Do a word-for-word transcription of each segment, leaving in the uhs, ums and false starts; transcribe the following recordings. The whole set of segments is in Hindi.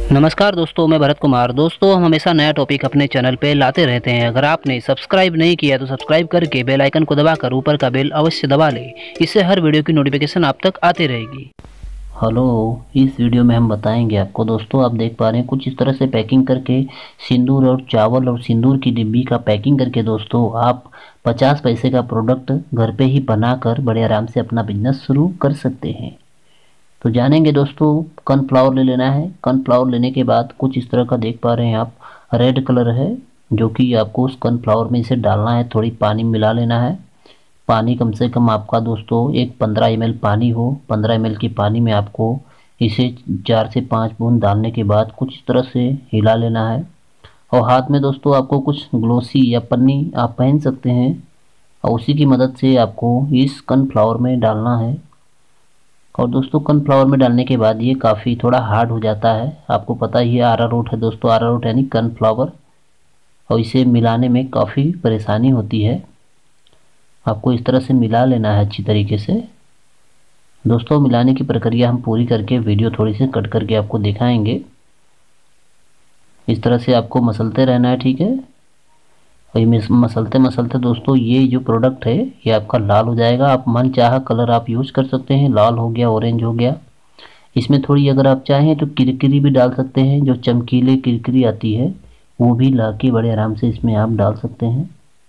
नमस्कार दोस्तों, मैं भरत कुमार। दोस्तों, हम हमेशा नया टॉपिक अपने चैनल पे लाते रहते हैं। अगर आपने सब्सक्राइब नहीं किया तो सब्सक्राइब करके बेल आइकन को दबाकर ऊपर का बेल अवश्य दबा लें। इससे हर वीडियो की नोटिफिकेशन आप तक आती रहेगी। हेलो, इस वीडियो में हम बताएंगे आपको। दोस्तों, आप देख पा रहे हैं कुछ इस तरह से पैकिंग करके सिंदूर और चावल और सिंदूर की डिब्बी का पैकिंग करके दोस्तों आप पचास पैसे का प्रोडक्ट घर पे ही बनाकर बड़े आराम से अपना बिजनेस शुरू कर सकते हैं। तो जानेंगे दोस्तों। कॉर्नफ्लावर ले लेना है। कॉर्नफ्लावर लेने के बाद कुछ इस तरह का देख पा रहे हैं आप, रेड कलर है, जो कि आपको उस कॉर्नफ्लावर में इसे डालना है। थोड़ी पानी मिला लेना है। पानी कम से कम आपका दोस्तों एक पंद्रह एम एल पानी हो। पंद्रह एम एल की पानी में आपको इसे चार से पाँच बूंद डालने के बाद कुछ इस तरह से हिला लेना है। और हाथ में दोस्तों आपको कुछ ग्लोसी या पन्नी आप पहन सकते हैं, और उसी की मदद से आपको इस कॉर्नफ्लावर में डालना है। और दोस्तों, कॉर्नफ्लावर में डालने के बाद ये काफ़ी थोड़ा हार्ड हो जाता है। आपको पता ही है अरारोट है दोस्तों, अरारोट यानी कॉर्नफ्लावर, और इसे मिलाने में काफ़ी परेशानी होती है। आपको इस तरह से मिला लेना है अच्छी तरीके से। दोस्तों, मिलाने की प्रक्रिया हम पूरी करके वीडियो थोड़ी सी कट करके आपको दिखाएंगे। इस तरह से आपको मसलते रहना है, ठीक है। और ये मसलते मसलते दोस्तों ये जो प्रोडक्ट है ये आपका लाल हो जाएगा। आप मन चाहा कलर आप यूज़ कर सकते हैं। लाल हो गया, ऑरेंज हो गया। इसमें थोड़ी अगर आप चाहें तो किरकिरी भी डाल सकते हैं। जो चमकीले किरकिरी आती है वो भी ला के बड़े आराम से इसमें आप डाल सकते हैं।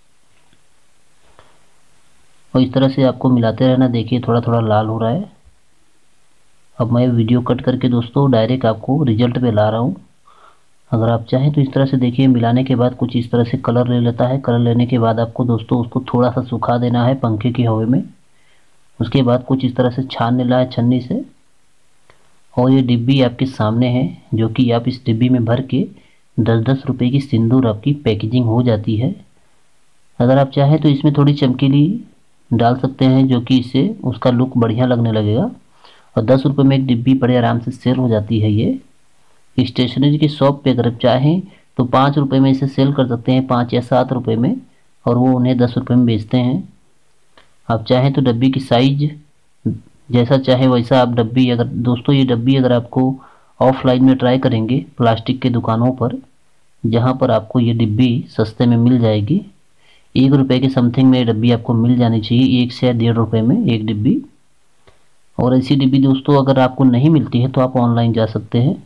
और इस तरह से आपको मिलाते रहना। देखिए थोड़ा थोड़ा लाल हो रहा है। अब मैं वीडियो कट करके दोस्तों डायरेक्ट आपको रिजल्ट पे ला रहा हूँ। अगर आप चाहें तो इस तरह से देखिए, मिलाने के बाद कुछ इस तरह से कलर ले लेता है। कलर लेने के बाद आपको दोस्तों उसको थोड़ा सा सुखा देना है पंखे की हवा में। उसके बाद कुछ इस तरह से छान लेना है छन्नी से। और ये डिब्बी आपके सामने है, जो कि आप इस डिब्बी में भर के दस दस रुपये की सिंदूर आपकी पैकेजिंग हो जाती है। अगर आप चाहें तो इसमें थोड़ी चमकीली डाल सकते हैं, जो कि इससे उसका लुक बढ़िया लगने लगेगा। और दस रुपये में एक डिब्बी बड़े आराम से सेल हो जाती है। ये स्टेशनरी की शॉप पे अगर आप चाहें तो पाँच रुपये में इसे सेल कर सकते हैं, पाँच या सात रुपये में, और वो उन्हें दस रुपये में बेचते हैं। आप चाहें तो डब्बी की साइज जैसा चाहे वैसा आप डब्बी, अगर दोस्तों ये डब्बी अगर आपको ऑफलाइन में ट्राई करेंगे प्लास्टिक के दुकानों पर, जहाँ पर आपको ये डिब्बी सस्ते में मिल जाएगी। एक रुपये के समथिंग में ये डब्बी आपको मिल जानी चाहिए, एक से डेढ़ रुपये में एक डिब्बी। और ऐसी डिब्बी दोस्तों अगर आपको नहीं मिलती है तो आप ऑनलाइन जा सकते हैं।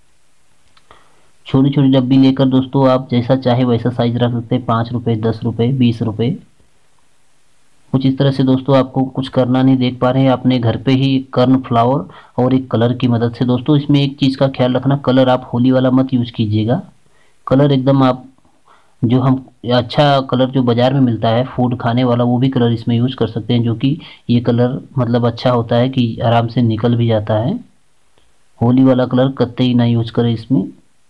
छोटी छोटी डब्बी लेकर दोस्तों आप जैसा चाहे वैसा साइज रख सकते हैं, पाँच रुपये, दस रुपये, बीस रुपये, कुछ इस तरह से। दोस्तों आपको कुछ करना नहीं, देख पा रहे हैं अपने घर पे ही कॉर्नफ्लावर और एक कलर की मदद से। दोस्तों इसमें एक चीज़ का ख्याल रखना, कलर आप होली वाला मत यूज़ कीजिएगा। कलर एकदम आप जो हम अच्छा कलर जो बाज़ार में मिलता है फूड खाने वाला, वो भी कलर इसमें यूज़ कर सकते हैं, जो कि ये कलर मतलब अच्छा होता है कि आराम से निकल भी जाता है। होली वाला कलर कतई ना यूज़ करें इसमें।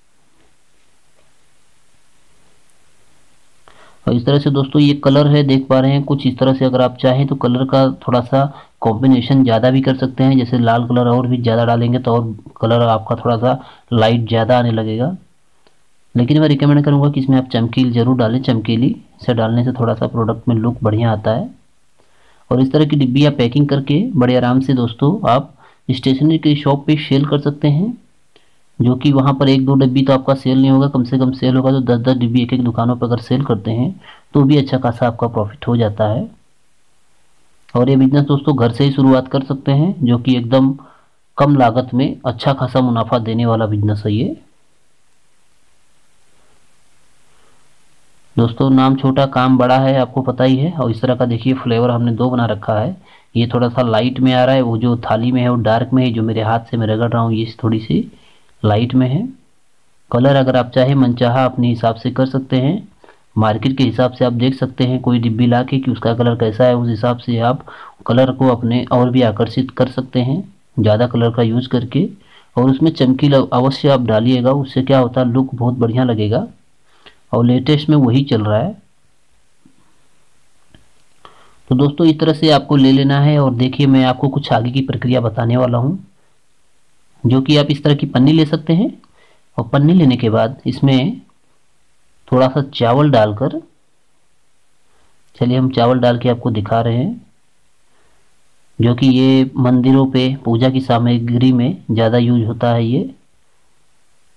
और इस तरह से दोस्तों ये कलर है, देख पा रहे हैं कुछ इस तरह से। अगर आप चाहें तो कलर का थोड़ा सा कॉम्बिनेशन ज़्यादा भी कर सकते हैं, जैसे लाल कलर और भी ज़्यादा डालेंगे तो और कलर आपका थोड़ा सा लाइट ज़्यादा आने लगेगा। लेकिन मैं रिकमेंड करूँगा कि इसमें आप चमकील ज़रूर डालें। चमकीली से डालने से थोड़ा सा प्रोडक्ट में लुक बढ़िया आता है। और इस तरह की डिब्बी आप पैकिंग करके बड़े आराम से दोस्तों आप स्टेशनरी की शॉप पर सेल कर सकते हैं, जो कि वहाँ पर एक दो डिब्बी तो आपका सेल नहीं होगा, कम से कम सेल होगा तो दस दस डिब्बी एक एक दुकानों पर अगर सेल करते हैं तो भी अच्छा खासा आपका प्रॉफिट हो जाता है। और ये बिजनेस दोस्तों घर से ही शुरुआत कर सकते हैं, जो कि एकदम कम लागत में अच्छा खासा मुनाफा देने वाला बिजनेस है ये। दोस्तों नाम छोटा काम बड़ा है, आपको पता ही है। और इस तरह का देखिए फ्लेवर हमने दो बना रखा है। ये थोड़ा सा लाइट में आ रहा है, वो जो थाली में है वो डार्क में है, जो मेरे हाथ से मैं रगड़ रहा हूँ ये थोड़ी सी लाइट में है। कलर अगर आप चाहे मनचाहा अपने हिसाब से कर सकते हैं। मार्केट के हिसाब से आप देख सकते हैं कोई डिब्बी ला के कि उसका कलर कैसा है, उस हिसाब से आप कलर को अपने और भी आकर्षित कर सकते हैं ज़्यादा कलर का यूज़ करके। और उसमें चमकीला अवश्य आप डालिएगा, उससे क्या होता है लुक बहुत बढ़िया लगेगा। और लेटेस्ट में वही चल रहा है। तो दोस्तों इस तरह से आपको ले लेना है। और देखिए मैं आपको कुछ आगे की प्रक्रिया बताने वाला हूँ, जो कि आप इस तरह की पन्नी ले सकते हैं। और पन्नी लेने के बाद इसमें थोड़ा सा चावल डालकर, चलिए हम चावल डाल के आपको दिखा रहे हैं, जो कि ये मंदिरों पे पूजा की सामग्री में ज़्यादा यूज होता है ये।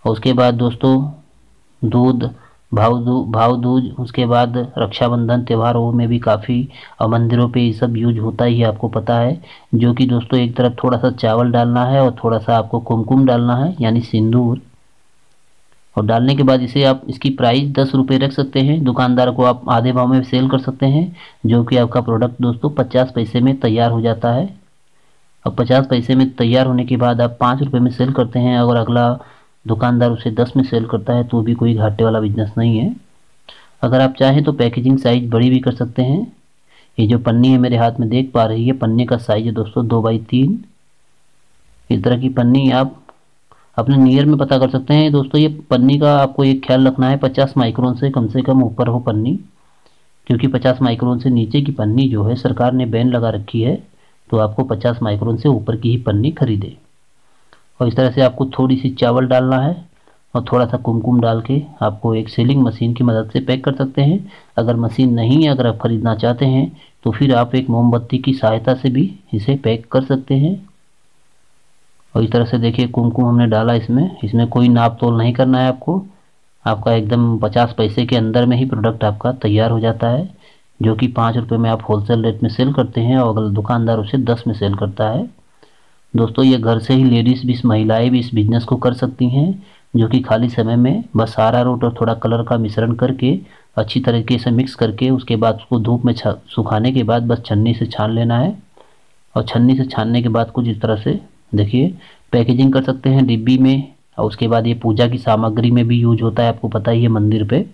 और उसके बाद दोस्तों दूध, भाव दू भाव दूज, उसके बाद रक्षाबंधन त्योहारों में भी काफ़ी और मंदिरों पे ये सब यूज होता ही है, आपको पता है। जो कि दोस्तों एक तरफ थोड़ा सा चावल डालना है और थोड़ा सा आपको कुमकुम डालना है यानी सिंदूर, और डालने के बाद इसे आप इसकी प्राइस दस रुपये रख सकते हैं। दुकानदार को आप आधे भाव में सेल कर सकते हैं, जो कि आपका प्रोडक्ट दोस्तों पचास पैसे में तैयार हो जाता है। और पचास पैसे में तैयार होने के बाद आप पाँच रुपये में सेल करते हैं, अगर अगला दुकानदार उसे दस में सेल करता है तो भी कोई घाटे वाला बिजनेस नहीं है। अगर आप चाहें तो पैकेजिंग साइज बड़ी भी कर सकते हैं। ये जो पन्नी है मेरे हाथ में देख पा रही है, पन्नी का साइज है दोस्तों दो बाई तीन। इस तरह की पन्नी आप अपने नियर में पता कर सकते हैं दोस्तों। ये पन्नी का आपको एक ख्याल रखना है, पचास माइक्रोन से कम से कम ऊपर हो पन्नी, क्योंकि पचास माइक्रोन से नीचे की पन्नी जो है सरकार ने बैन लगा रखी है, तो आपको पचास माइक्रोन से ऊपर की ही पन्नी खरीदे। और इस तरह से आपको थोड़ी सी चावल डालना है और थोड़ा सा कुमकुम डाल के आपको एक सीलिंग मशीन की मदद से पैक कर सकते हैं। अगर मशीन नहीं है, अगर आप ख़रीदना चाहते हैं तो फिर आप एक मोमबत्ती की सहायता से भी इसे पैक कर सकते हैं। और इस तरह से देखिए कुमकुम हमने डाला इसमें, इसमें कोई नाप तोल नहीं करना है आपको, आपका एकदम पचास पैसे के अंदर में ही प्रोडक्ट आपका तैयार हो जाता है, जो कि पाँच रुपये में आप होलसेल रेट में सेल करते हैं और अगर दुकानदार उसे दस में सेल करता है। दोस्तों ये घर से ही लेडीज़ भी, इस महिलाएं भी इस बिज़नेस को कर सकती हैं, जो कि खाली समय में बस अरारोट और थोड़ा कलर का मिश्रण करके अच्छी तरीके से मिक्स करके उसके बाद उसको धूप में सुखाने के बाद बस छन्नी से छान लेना है। और छन्नी से छानने के बाद कुछ इस तरह से देखिए पैकेजिंग कर सकते हैं डिब्बी में। और उसके बाद ये पूजा की सामग्री में भी यूज होता है, आपको पता ही है, मंदिर पे।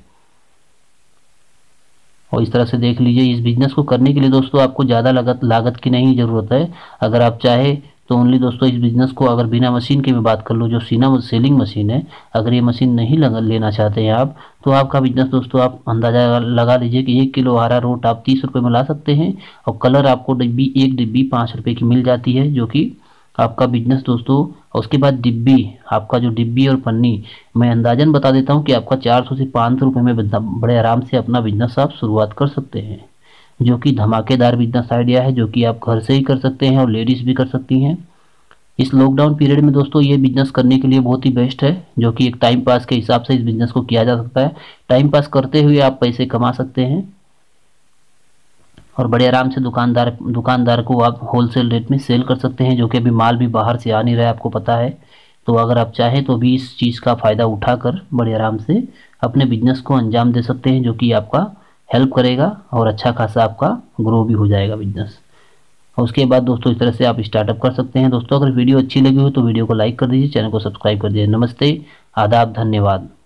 और इस तरह से देख लीजिए, इस बिज़नेस को करने के लिए दोस्तों आपको ज़्यादा लागत लागत की नहीं ज़रूरत है। अगर आप चाहे तो ओनली दोस्तों इस बिज़नेस को अगर बिना मशीन की मैं बात कर लूँ, जो सीना सेलिंग मशीन है, अगर ये मशीन नहीं लगा लेना चाहते हैं आप, तो आपका बिज़नेस दोस्तों आप अंदाज़ा लगा लीजिए कि एक किलो अरारोट आप तीस रुपये में ला सकते हैं और कलर आपको डिब्बी एक डिब्बी पाँच रुपये की मिल जाती है, जो कि आपका बिज़नेस दोस्तों। और उसके बाद डिब्बी, आपका जो डिब्बी और पन्नी, मैं अंदाजन बता देता हूँ कि आपका चार सौ से पाँच सौ रुपये में बड़े आराम से अपना बिज़नेस आप शुरुआत कर सकते हैं, जो कि धमाकेदार बिज़नेस आइडिया है, जो कि आप घर से ही कर सकते हैं और लेडीज़ भी कर सकती हैं। इस लॉकडाउन पीरियड में दोस्तों ये बिज़नेस करने के लिए बहुत ही बेस्ट है, जो कि एक टाइम पास के हिसाब से इस बिज़नेस को किया जा सकता है। टाइम पास करते हुए आप पैसे कमा सकते हैं और बड़े आराम से दुकानदार दुकानदार को आप होलसेल रेट में सेल कर सकते हैं, जो कि अभी माल भी बाहर से आ नहीं रहा है, आपको पता है। तो अगर आप चाहें तो भी इस चीज़ का फ़ायदा उठाकर बड़े आराम से अपने बिजनेस को अंजाम दे सकते हैं, जो कि आपका हेल्प करेगा और अच्छा खासा आपका ग्रो भी हो जाएगा बिजनेस। और उसके बाद दोस्तों इस तरह से आप स्टार्टअप कर सकते हैं। दोस्तों अगर वीडियो अच्छी लगी हो तो वीडियो को लाइक कर दीजिए, चैनल को सब्सक्राइब कर दीजिए। नमस्ते, आदाब, धन्यवाद।